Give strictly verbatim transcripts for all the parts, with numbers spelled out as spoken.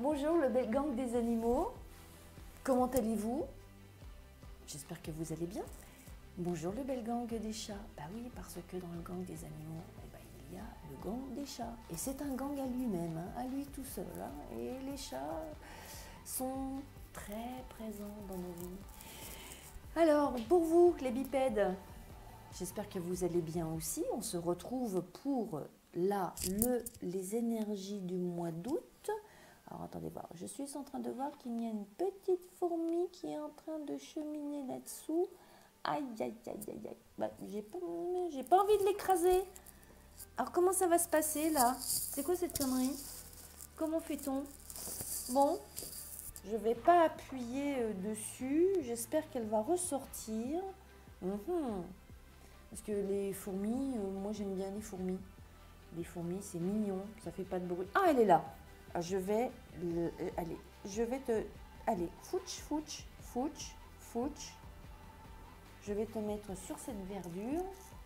Bonjour le bel gang des animaux, comment allez-vous? J'espère que vous allez bien. Bonjour le bel gang des chats. Bah oui, parce que dans le gang des animaux, eh ben, il y a le gang des chats. Et c'est un gang à lui-même, hein, à lui tout seul. Hein. Et les chats sont très présents dans nos vies. Alors, pour vous les bipèdes, j'espère que vous allez bien aussi. On se retrouve pour là, le, les énergies du mois d'août. Alors attendez voir, je suis en train de voir qu'il y a une petite fourmi qui est en train de cheminer là-dessous. Aïe, aïe, aïe, aïe, aïe. Bah, j'ai pas, j'ai pas envie de l'écraser. Alors comment ça va se passer là? C'est quoi cette connerie? Comment fait-on? Bon, je vais pas appuyer euh, dessus. J'espère qu'elle va ressortir. Mmh. Parce que les fourmis, euh, moi j'aime bien les fourmis. Les fourmis, c'est mignon, ça fait pas de bruit. Ah, elle est là. Je vais, le, euh, allez, je vais te, allez, fouch, fouch, fouch, fouch. Je vais te mettre sur cette verdure.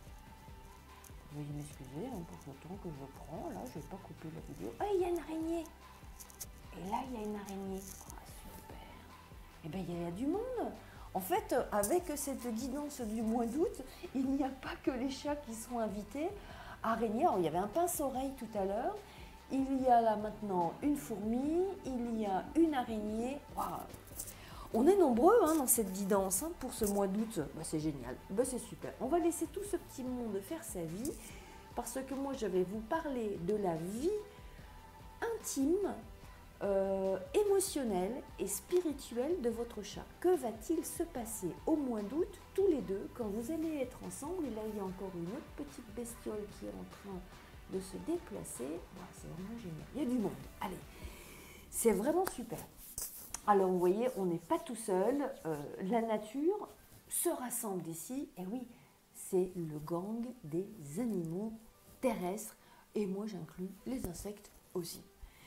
Veuillez m'excuser hein, pour le temps que je prends. Là, je vais pas couper la vidéo. Ah, il y a une araignée. Et là, il y a une araignée. Oh, super. Eh bien, il y a du monde. En fait, avec cette guidance du mois d'août, il n'y a pas que les chats qui sont invités. Araignées, alors, il y avait un pince-oreille tout à l'heure. Il y a là maintenant une fourmi, il y a une araignée. Wow. On est nombreux hein, dans cette guidance hein, pour ce mois d'août. Bah, c'est génial, bah, c'est super. On va laisser tout ce petit monde faire sa vie parce que moi je vais vous parler de la vie intime, euh, émotionnelle et spirituelle de votre chat. Que va-t-il se passer au mois d'août tous les deux quand vous allez être ensemble? Et là il y a encore une autre petite bestiole qui est en train de se déplacer. Wow, c'est vraiment génial. Il y a du monde. Allez, c'est vraiment super. Alors, vous voyez, on n'est pas tout seul. Euh, la nature se rassemble ici. Et oui, c'est le gang des animaux terrestres. Et moi, j'inclus les insectes aussi.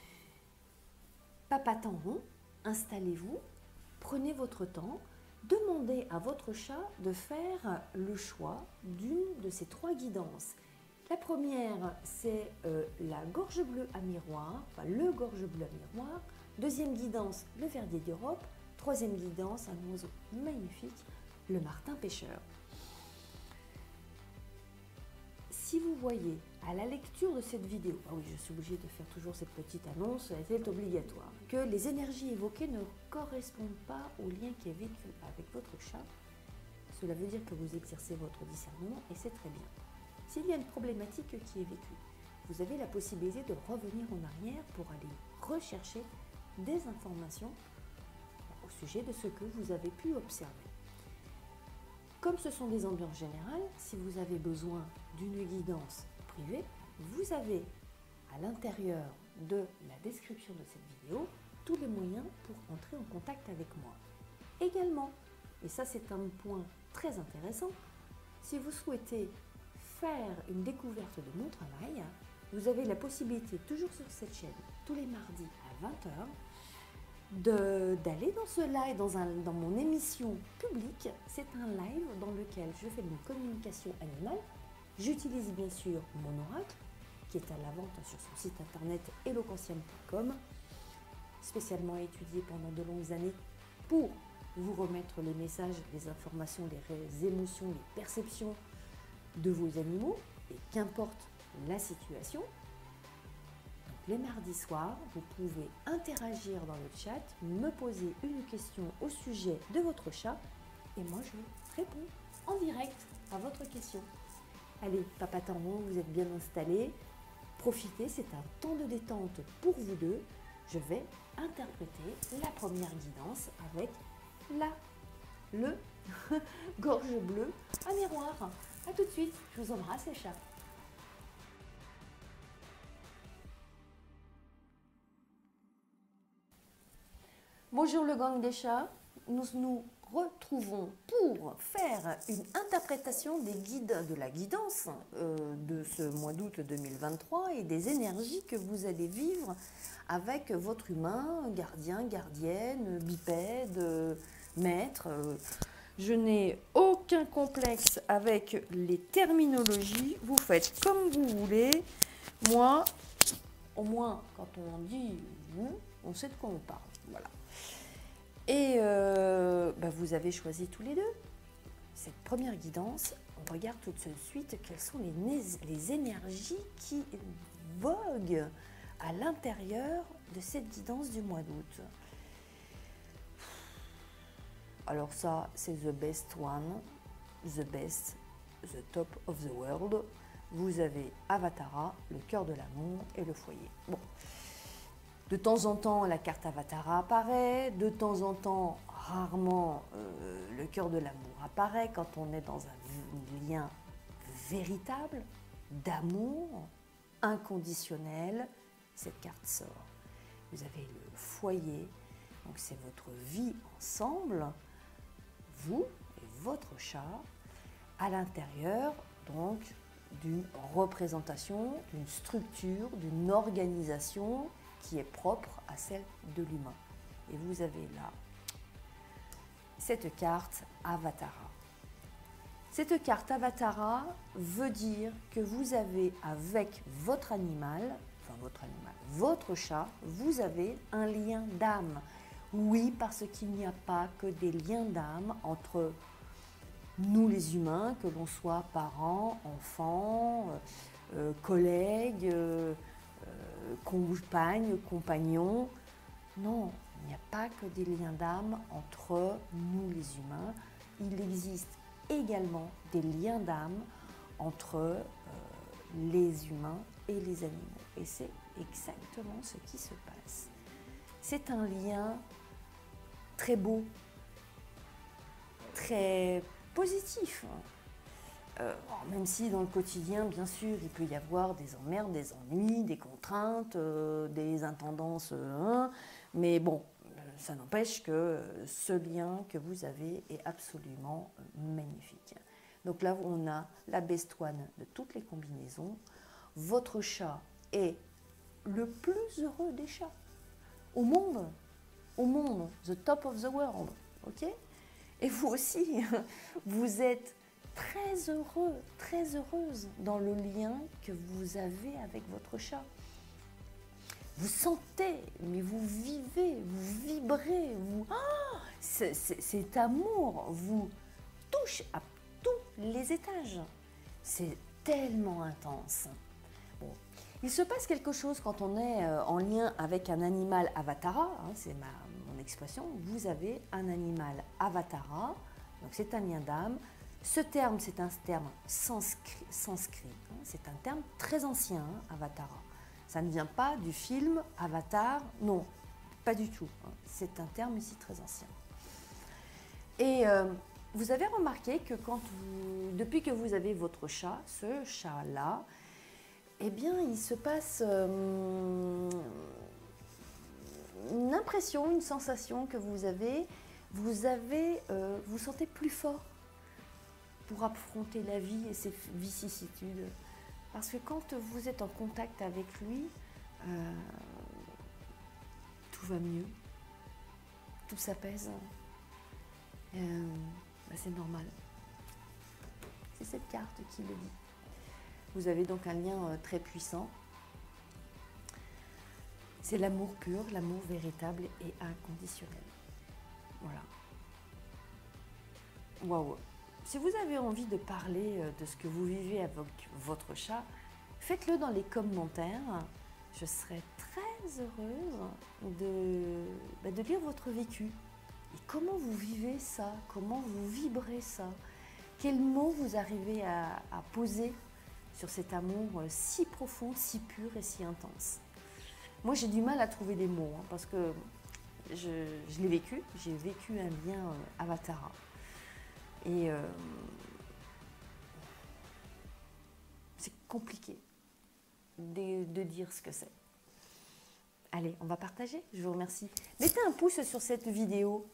Papatin rond, installez-vous, prenez votre temps. Demandez à votre chat de faire le choix d'une de ces trois guidances. La première, c'est euh, la gorge bleue à miroir, enfin le gorge bleu à miroir. Deuxième guidance, le verdier d'Europe. Troisième guidance, un oiseau magnifique, le martin pêcheur. Si vous voyez à la lecture de cette vidéo, ah oui, je suis obligée de faire toujours cette petite annonce, elle est obligatoire, que les énergies évoquées ne correspondent pas au lien qui est vécu avec votre chat, cela veut dire que vous exercez votre discernement et c'est très bien. S'il y a une problématique qui est vécue, vous avez la possibilité de revenir en arrière pour aller rechercher des informations au sujet de ce que vous avez pu observer. Comme ce sont des ambiances générales, si vous avez besoin d'une guidance privée, vous avez à l'intérieur de la description de cette vidéo tous les moyens pour entrer en contact avec moi. Également, et ça c'est un point très intéressant, si vous souhaitez faire une découverte de mon travail, vous avez la possibilité, toujours sur cette chaîne, tous les mardis à vingt heures, d'aller dans ce live, dans, un, dans mon émission publique. C'est un live dans lequel je fais une communication animale. J'utilise bien sûr mon oracle, qui est à la vente sur son site internet eloquentium point com, spécialement étudié pendant de longues années pour vous remettre les messages, les informations, les émotions, les perceptions de vos animaux, et qu'importe la situation. Donc, les mardis soirs, vous pouvez interagir dans le chat, me poser une question au sujet de votre chat et moi je réponds en direct à votre question. Allez, Papatin rond, vous êtes bien installés, profitez, c'est un temps de détente pour vous deux. Je vais interpréter la première guidance avec la, le gorge bleue à miroir. A tout de suite, je vous embrasse les chats. Bonjour le gang des chats, nous nous retrouvons pour faire une interprétation des guides, de la guidance euh, de ce mois d'août deux mille vingt-trois et des énergies que vous allez vivre avec votre humain, gardien, gardienne, bipède, euh, maître. Euh, Je n'ai aucun complexe avec les terminologies. Vous faites comme vous voulez. Moi, au moins, quand on dit vous, on sait de quoi on parle. Voilà. Et euh, bah, vous avez choisi tous les deux cette première guidance. On regarde tout de suite quelles sont les, les énergies qui voguent à l'intérieur de cette guidance du mois d'août. Alors ça, c'est the best one, the best, the top of the world. Vous avez Avatara, le cœur de l'amour et le foyer. Bon, de temps en temps, la carte Avatara apparaît, de temps en temps, rarement, euh, le cœur de l'amour apparaît quand on est dans un lien véritable, d'amour, inconditionnel. Cette carte sort. Vous avez le foyer, donc c'est votre vie ensemble, vous et votre chat, à l'intérieur donc d'une représentation, d'une structure, d'une organisation qui est propre à celle de l'humain. Et vous avez là cette carte Avatara. Cette carte Avatara veut dire que vous avez avec votre animal, enfin votre animal, votre chat, vous avez un lien d'âme. Oui, parce qu'il n'y a pas que des liens d'âme entre nous les humains, que l'on soit parents, enfants, euh, collègues, euh, euh, compagnes, compagnons. Non, il n'y a pas que des liens d'âme entre nous les humains. Il existe également des liens d'âme entre euh, les humains et les animaux. Et c'est exactement ce qui se passe. C'est un lien très beau, très positif. Euh, même si dans le quotidien, bien sûr, il peut y avoir des emmerdes, des ennuis, des contraintes, euh, des intendances, euh, mais bon, ça n'empêche que ce lien que vous avez est absolument magnifique. Donc là, on a la best one de toutes les combinaisons. Votre chat est le plus heureux des chats au monde, au monde, the top of the world, ok? Et vous aussi, vous êtes très heureux, très heureuse dans le lien que vous avez avec votre chat. Vous sentez, mais vous vivez, vous vibrez, vous, oh, cet amour vous touche à tous les étages. C'est tellement intense. Bon. Il se passe quelque chose quand on est en lien avec un animal Avatara, hein, c'est ma, mon expression. Vous avez un animal Avatara, donc c'est un lien d'âme. Ce terme, c'est un terme sanskrit, sanskrit hein, c'est un terme très ancien, hein, Avatara. Ça ne vient pas du film Avatar, non, pas du tout. Hein. C'est un terme ici très ancien. Et euh, vous avez remarqué que quand vous, depuis que vous avez votre chat, ce chat-là, eh bien, il se passe euh, une impression, une sensation que vous avez, vous avez, euh, vous sentez plus fort pour affronter la vie et ses vicissitudes. Parce que quand vous êtes en contact avec lui, euh, tout va mieux, tout s'apaise. Euh, bah c'est normal. C'est cette carte qui le dit. Vous avez donc un lien euh, très puissant. C'est l'amour pur, l'amour véritable et inconditionnel. Voilà. Waouh! Si vous avez envie de parler de ce que vous vivez avec votre chat, faites-le dans les commentaires. Je serai très heureuse de, bah, de lire votre vécu. Et comment vous vivez ça? Comment vous vibrez ça? Quels mots vous arrivez à, à poser sur cet amour si profond, si pur et si intense? Moi, j'ai du mal à trouver des mots, hein, parce que je, je l'ai vécu. J'ai vécu un lien euh, Avatara. Et euh, c'est compliqué de, de dire ce que c'est. Allez, on va partager. Je vous remercie. Mettez un pouce sur cette vidéo.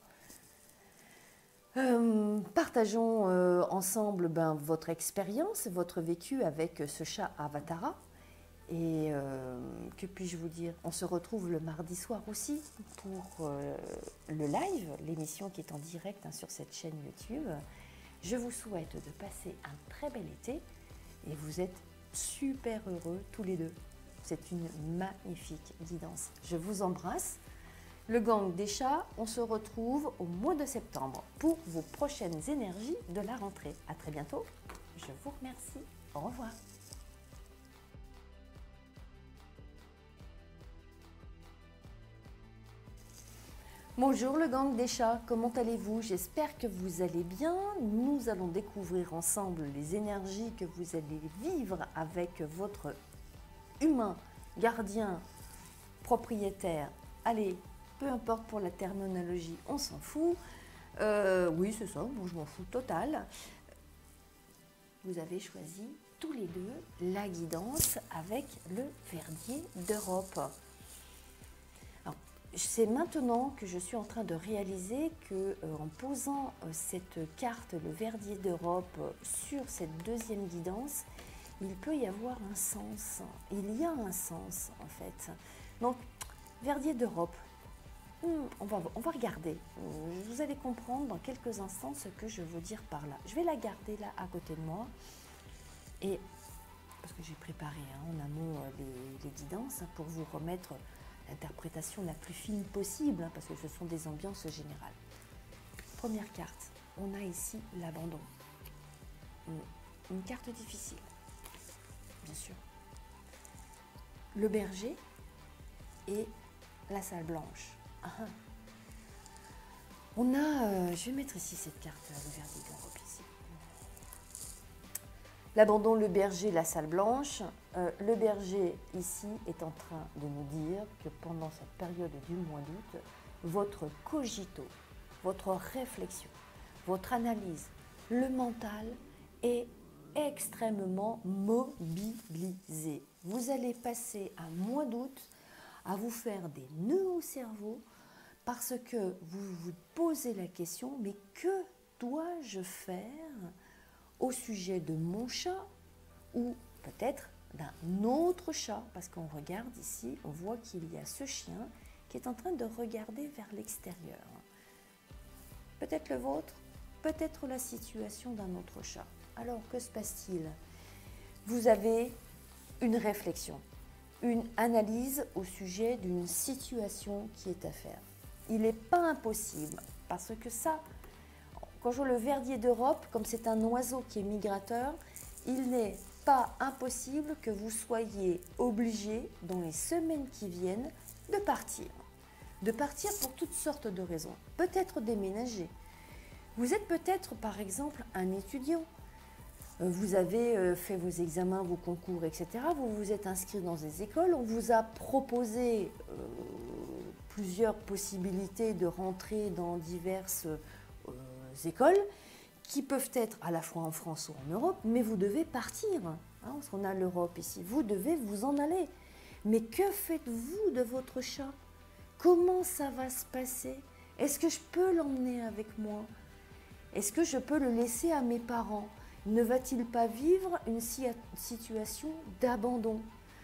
Euh, partageons euh, ensemble ben, votre expérience, votre vécu avec ce chat Avatara. Et euh, que puis-je vous dire? On se retrouve le mardi soir aussi pour euh, le live, l'émission qui est en direct hein, sur cette chaîne YouTube. Je vous souhaite de passer un très bel été et vous êtes super heureux tous les deux. C'est une magnifique guidance. Je vous embrasse Le gang des chats, on se retrouve au mois de septembre pour vos prochaines énergies de la rentrée. À très bientôt. Je vous remercie. Au revoir. Bonjour le gang des chats, comment allez-vous? J'espère que vous allez bien. Nous allons découvrir ensemble les énergies que vous allez vivre avec votre humain, gardien, propriétaire. Allez, peu importe pour la terminologie, on s'en fout. Euh, oui, c'est ça, bon, je m'en fous total. Vous avez choisi tous les deux la guidance avec le Verdier d'Europe. C'est maintenant que je suis en train de réaliser que euh, en posant euh, cette carte, le Verdier d'Europe, euh, sur cette deuxième guidance, il peut y avoir un sens. Il y a un sens en fait. Donc, Verdier d'Europe, hmm, on, va, on va regarder. Vous allez comprendre dans quelques instants ce que je veux dire par là. Je vais la garder là à côté de moi. Et, parce que j'ai préparé hein, en amont euh, les, les guidances hein, pour vous remettre l'interprétation la plus fine possible, hein, parce que ce sont des ambiances générales. Première carte, on a ici l'abandon. Une, une carte difficile, bien sûr. Le berger et la salle blanche. Ah, ah. On a, euh, je vais mettre ici cette carte, le Verdier d'Europe ici. L'abandon, le berger, la salle blanche. Euh, le berger, ici, est en train de nous dire que pendant cette période du mois d'août, votre cogito, votre réflexion, votre analyse, le mental est extrêmement mobilisé. Vous allez passer un mois d'août à vous faire des nœuds au cerveau parce que vous vous posez la question, mais que dois-je faire au sujet de mon chat ou peut-être d'un autre chat, parce qu'on regarde ici, on voit qu'il y a ce chien qui est en train de regarder vers l'extérieur. Peut-être le vôtre, peut-être la situation d'un autre chat. Alors, que se passe-t-il? Vous avez une réflexion, une analyse au sujet d'une situation qui est à faire. Il n'est pas impossible, parce que ça, quand je vois le Verdier d'Europe, comme c'est un oiseau qui est migrateur, il n'est pas impossible que vous soyez obligé, dans les semaines qui viennent, de partir. De partir pour toutes sortes de raisons. Peut-être déménager. Vous êtes peut-être, par exemple, un étudiant. Vous avez fait vos examens, vos concours, et cetera. Vous vous êtes inscrit dans des écoles. On vous a proposé euh, plusieurs possibilités de rentrer dans diverses euh, écoles qui peuvent être à la fois en France ou en Europe, mais vous devez partir, hein, parce qu'on a l'Europe ici, vous devez vous en aller. Mais que faites-vous de votre chat? Comment ça va se passer? Est-ce que je peux l'emmener avec moi? Est-ce que je peux le laisser à mes parents? Ne va-t-il pas vivre une situation d'abandon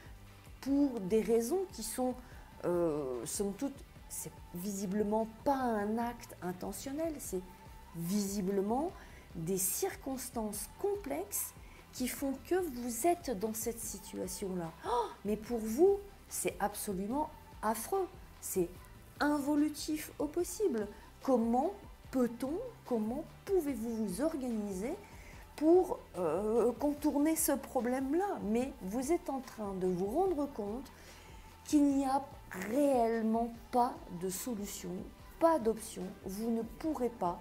pour des raisons qui sont, euh, somme toute, c'est visiblement pas un acte intentionnel, c'est visiblement des circonstances complexes qui font que vous êtes dans cette situation-là. Oh, mais pour vous, c'est absolument affreux, c'est involutif au possible. Comment peut-on, comment pouvez-vous vous organiser pour euh, contourner ce problème-là? Mais vous êtes en train de vous rendre compte qu'il n'y a réellement pas de solution, pas d'option. Vous ne pourrez pas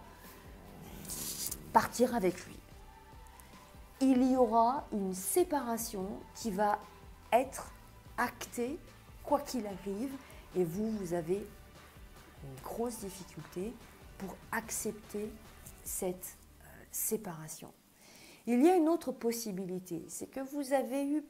partir avec lui. Il y aura une séparation qui va être actée quoi qu'il arrive et vous, vous avez une grosse difficulté pour accepter cette euh, séparation. Il y a une autre possibilité, c'est que vous avez eu,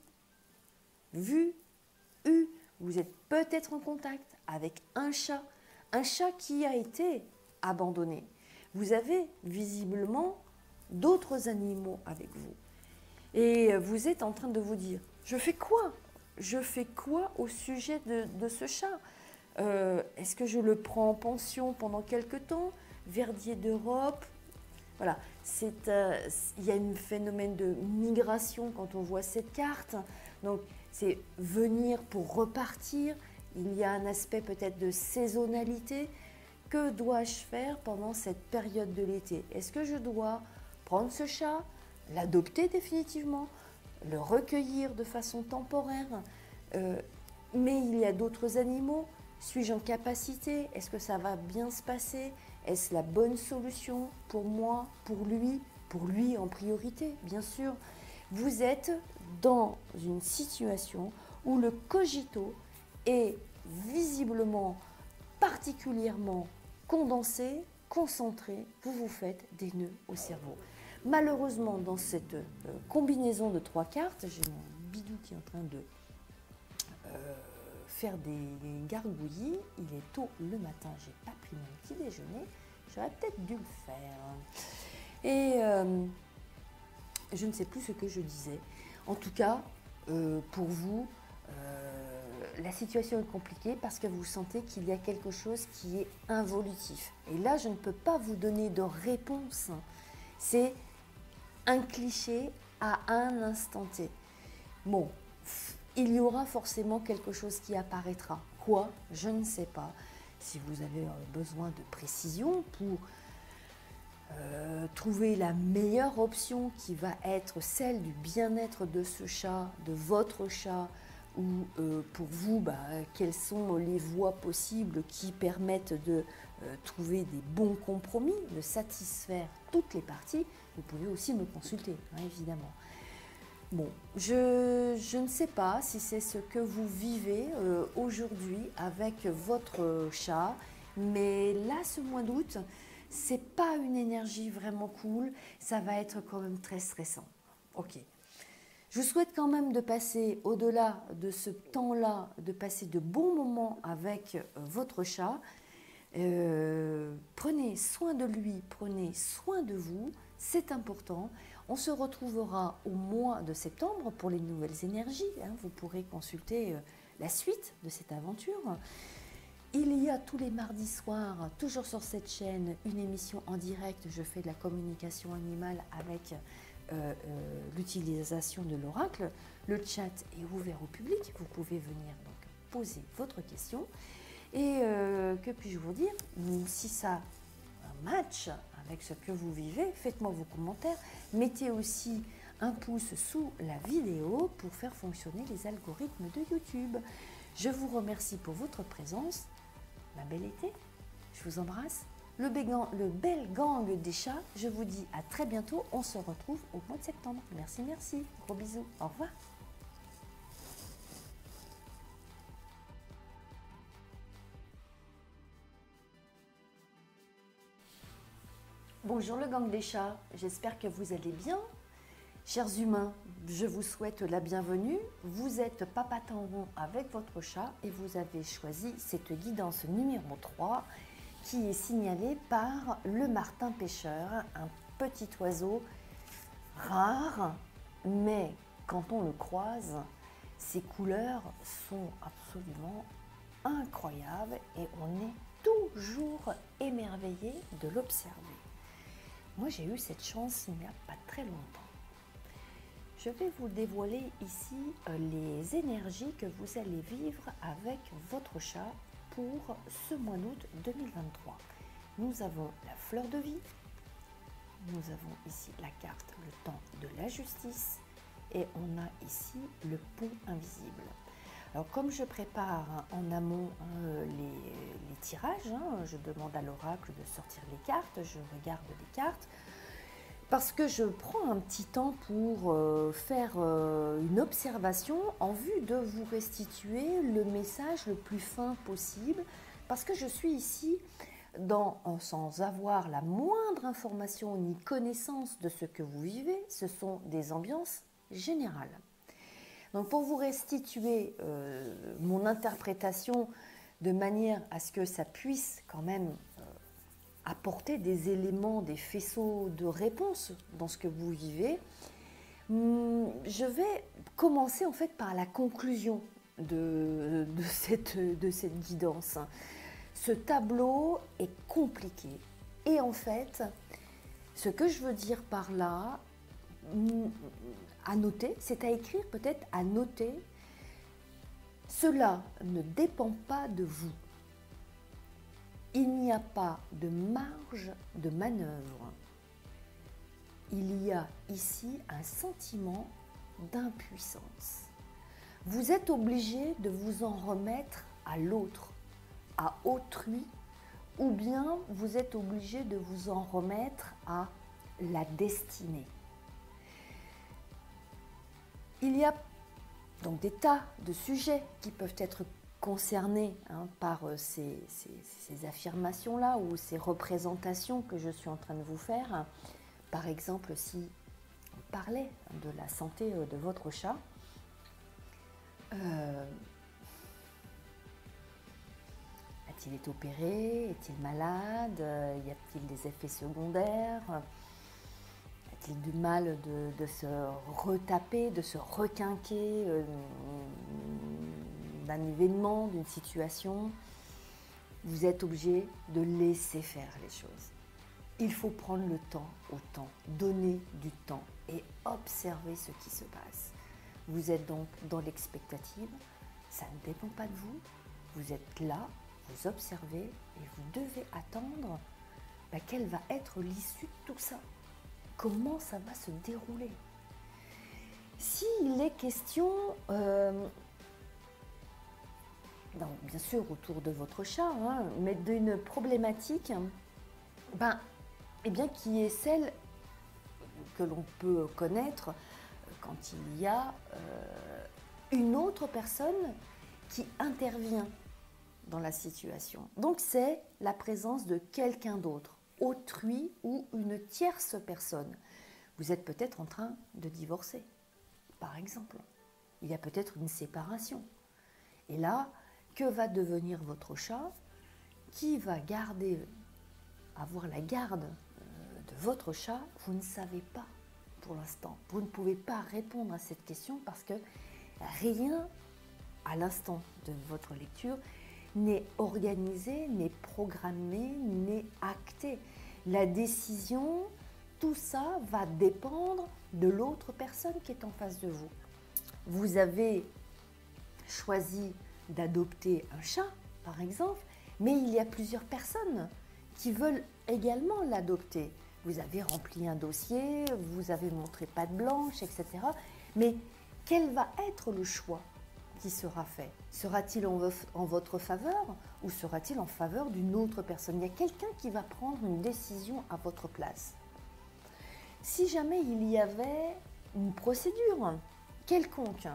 vu, eu, vous êtes peut-être en contact avec un chat, un chat qui a été abandonné. Vous avez visiblement d'autres animaux avec vous. Et vous êtes en train de vous dire, je fais quoi? Je fais quoi au sujet de, de ce chat? euh, Est-ce que je le prends en pension pendant quelque temps? Verdier d'Europe. Voilà, c'est, euh, il y a un phénomène de migration quand on voit cette carte. Donc, c'est venir pour repartir. Il y a un aspect peut-être de saisonnalité. Que dois-je faire pendant cette période de l'été? Est-ce que je dois prendre ce chat, l'adopter définitivement, le recueillir de façon temporaire? euh, Mais il y a d'autres animaux. Suis-je en capacité? Est-ce que ça va bien se passer? Est-ce la bonne solution pour moi, pour lui, pour lui en priorité, bien sûr? Vous êtes dans une situation où le cogito est visiblement particulièrement condensé, concentré, vous vous faites des nœuds au cerveau. Malheureusement, dans cette euh, combinaison de trois cartes, j'ai mon bidou qui est en train de euh, faire des gargouillis. Il est tôt le matin, j'ai pas pris mon petit déjeuner. J'aurais peut-être dû le faire. Et euh, je ne sais plus ce que je disais. En tout cas, euh, pour vous, euh, la situation est compliquée parce que vous sentez qu'il y a quelque chose qui est involutif. Et là, je ne peux pas vous donner de réponse. C'est un cliché à un instant T. Bon, il y aura forcément quelque chose qui apparaîtra. Quoi? Je ne sais pas. Si vous avez besoin de précision pour euh, trouver la meilleure option qui va être celle du bien-être de ce chat, de votre chat, ou euh, pour vous, bah, quelles sont les voies possibles qui permettent de euh, trouver des bons compromis, de satisfaire toutes les parties, vous pouvez aussi me consulter, hein, évidemment. Bon, je, je ne sais pas si c'est ce que vous vivez euh, aujourd'hui avec votre chat, mais là, ce mois d'août, c'est pas une énergie vraiment cool, ça va être quand même très stressant. Ok. Je vous souhaite quand même de passer au-delà de ce temps-là, de passer de bons moments avec votre chat. Euh, prenez soin de lui, prenez soin de vous, c'est important. On se retrouvera au mois de septembre pour les nouvelles énergies. Hein. Vous pourrez consulter la suite de cette aventure. Il y a tous les mardis soirs, toujours sur cette chaîne, une émission en direct. Je fais de la communication animale avec euh, euh, l'utilisation de l'oracle. Le chat est ouvert au public. Vous pouvez venir donc poser votre question. Et euh, que puis-je vous dire? Si ça match avec ce que vous vivez, faites-moi vos commentaires. Mettez aussi un pouce sous la vidéo pour faire fonctionner les algorithmes de YouTube. Je vous remercie pour votre présence. Ma belle été, je vous embrasse. Le, bégan, le bel gang des chats, je vous dis à très bientôt. On se retrouve au mois de septembre. Merci, merci. Gros bisous. Au revoir. Bonjour le gang des chats, j'espère que vous allez bien. Chers humains, je vous souhaite la bienvenue. Vous êtes Papa Tangon avec votre chat et vous avez choisi cette guidance numéro trois qui est signalée par le martin pêcheur, un petit oiseau rare, mais quand on le croise, ses couleurs sont absolument incroyables et on est toujours émerveillé de l'observer. Moi, j'ai eu cette chance il n'y a pas très longtemps. Je vais vous dévoiler ici les énergies que vous allez vivre avec votre chat pour ce mois d'août deux mille vingt-trois. Nous avons la fleur de vie, nous avons ici la carte le temps de la justice et on a ici le pont invisible. Alors comme je prépare en amont hein, les, les tirages, hein, je demande à l'oracle de sortir les cartes, je regarde les cartes, parce que je prends un petit temps pour euh, faire euh, une observation en vue de vous restituer le message le plus fin possible, parce que je suis ici dans, sans avoir la moindre information ni connaissance de ce que vous vivez, ce sont des ambiances générales. Donc pour vous restituer euh, mon interprétation de manière à ce que ça puisse quand même euh, apporter des éléments, des faisceaux de réponses dans ce que vous vivez, hum, je vais commencer en fait par la conclusion de, de, cette, de cette guidance. Ce tableau est compliqué et en fait, ce que je veux dire par là, à noter, c'est à écrire peut-être, à noter Cela ne dépend pas de vous. Il n'y a pas de marge de manœuvre. Il y a ici un sentiment d'impuissance. Vous êtes obligé de vous en remettre à l'autre, à autrui, ou bien vous êtes obligé de vous en remettre à la destinée. Il y a donc des tas de sujets qui peuvent être concernés hein, par ces, ces, ces affirmations-là ou ces représentations que je suis en train de vous faire. Par exemple, si on parlait de la santé de votre chat, euh, a-t-il été opéré? Est-il malade? Y a-t-il des effets secondaires? A-t-il du mal de, de se retaper, de se requinquer euh, d'un événement, d'une situation? Vous êtes obligé de laisser faire les choses. Il faut prendre le temps au temps, donner du temps et observer ce qui se passe. Vous êtes donc dans l'expectative, ça ne dépend pas de vous. Vous êtes là, vous observez et vous devez attendre bah, quelle va être l'issue de tout ça. Comment ça va se dérouler? S'il est question, euh, donc, bien sûr autour de votre chat, hein, mais d'une problématique ben, eh bien, qui est celle que l'on peut connaître quand il y a euh, une autre personne qui intervient dans la situation. Donc c'est la présence de quelqu'un d'autre, autrui ou une tierce personne. Vous êtes peut-être en train de divorcer, par exemple. Il y a peut-être une séparation. Et là, que va devenir votre chat? Qui va garder, avoir la garde de votre chat? Vous ne savez pas pour l'instant. Vous ne pouvez pas répondre à cette question parce que rien, à l'instant de votre lecture, n'est organisé, n'est programmé, n'est acté. La décision, tout ça va dépendre de l'autre personne qui est en face de vous. Vous avez choisi d'adopter un chat, par exemple, mais il y a plusieurs personnes qui veulent également l'adopter. Vous avez rempli un dossier, vous avez montré patte blanche, et cetera. Mais quel va être le choix qui sera fait? Sera-t-il en, en votre faveur ou sera-t-il en faveur d'une autre personne? Il y a quelqu'un qui va prendre une décision à votre place. Si jamais il y avait une procédure quelconque,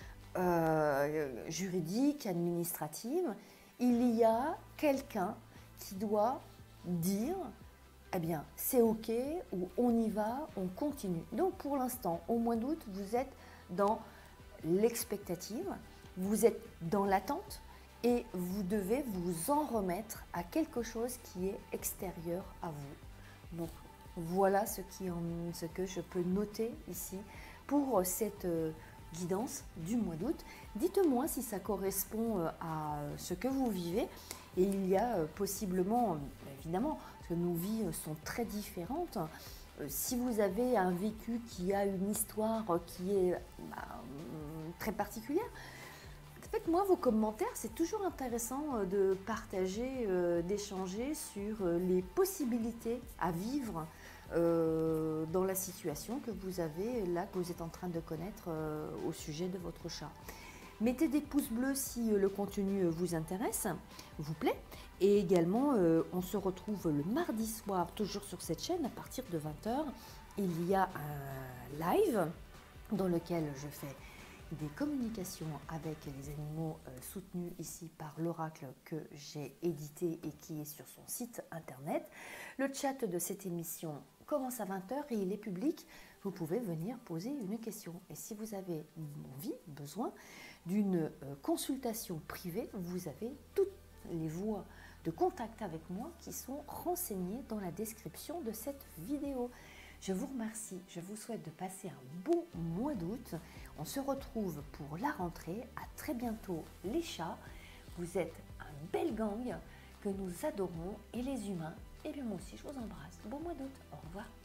euh, juridique, administrative, il y a quelqu'un qui doit dire eh bien, c'est OK, ou on y va, on continue. Donc, pour l'instant, au mois d'août, vous êtes dans l'expectative, vous êtes dans l'attente et vous devez vous en remettre à quelque chose qui est extérieur à vous. Donc, voilà ce, qui en, ce que je peux noter ici pour cette euh, guidance du mois d'août. Dites-moi si ça correspond euh, à ce que vous vivez. Et il y a euh, possiblement, évidemment, parce que nos vies sont très différentes. Euh, si vous avez un vécu qui a une histoire qui est bah, très particulière, faites-moi vos commentaires. C'est toujours intéressant de partager, euh, d'échanger sur les possibilités à vivre euh, dans la situation que vous avez là, que vous êtes en train de connaître euh, au sujet de votre chat. Mettez des pouces bleus si le contenu vous intéresse, vous plaît. Et également, euh, on se retrouve le mardi soir, toujours sur cette chaîne, à partir de vingt heures. Il y a un live dans lequel je fais des communications avec les animaux euh, soutenus ici par l'oracle que j'ai édité et qui est sur son site internet. Le chat de cette émission commence à vingt heures et il est public. Vous pouvez venir poser une question. Et si vous avez envie, besoin d'une euh, consultation privée, vous avez toutes les voies de contact avec moi qui sont renseignées dans la description de cette vidéo. Je vous remercie, je vous souhaite de passer un bon mois d'août. On se retrouve pour la rentrée. À très bientôt les chats. Vous êtes un bel gang que nous adorons et les humains. Et bien moi aussi je vous embrasse. Bon mois d'août, au revoir.